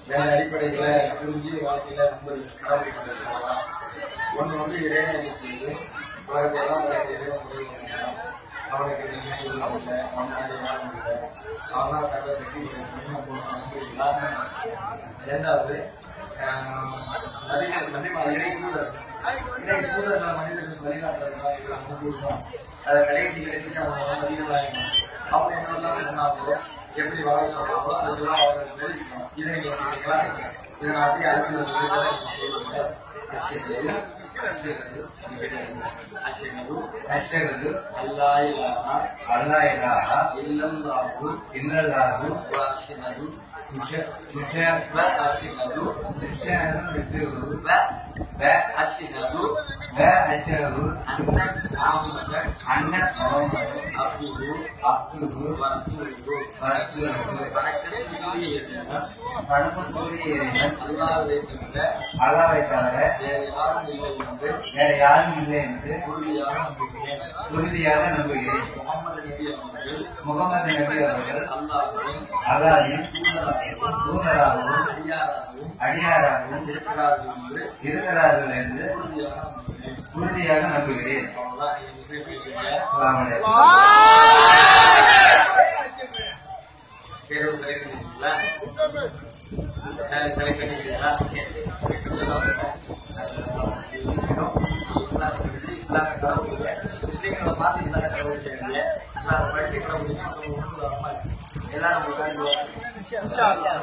வேற அடிப்படையில் புரிஞ்சு வாழ்க்கையில் நம்ம கடைபிடிக்கலாம். ஒன்று வந்து இறைவனை செய்து உலகத்தையெல்லாம் அவனுக்கு இல்லை அவனாலே வாழ முடியல, அவன் தான் சர்வசக்தி எல்லாமே. இரண்டாவது நபிகள் இறை தூதர் மனிதர்களுக்கு வழிகாட்டுறதுனால அதை கடைசி அவங்க நபிகளாக அவங்க என்னெல்லாம் சொன்னாங்களோ எப்படி வாழ சொல்றாங்களோ அதெல்லாம் அவங்க வெளிச்சணும். இதை இதை நான் அப்படியே அடுத்த சொல்லிட்டு அஷ்ஹது அல்லா இலாஹா இல்லல்லாஹு அல்லாஹ்வை தவிர வேற யாரும் இல்லை என்று உறுதியாக நம்புகிறேன். முகமது நபி அவர்கள் அல்லாஹ்வின் தூதராகவும் அடியாராகவும் இருக்கிறார்கள் என்று உறுதியாக நம்புகிறேன். எல்லாரும்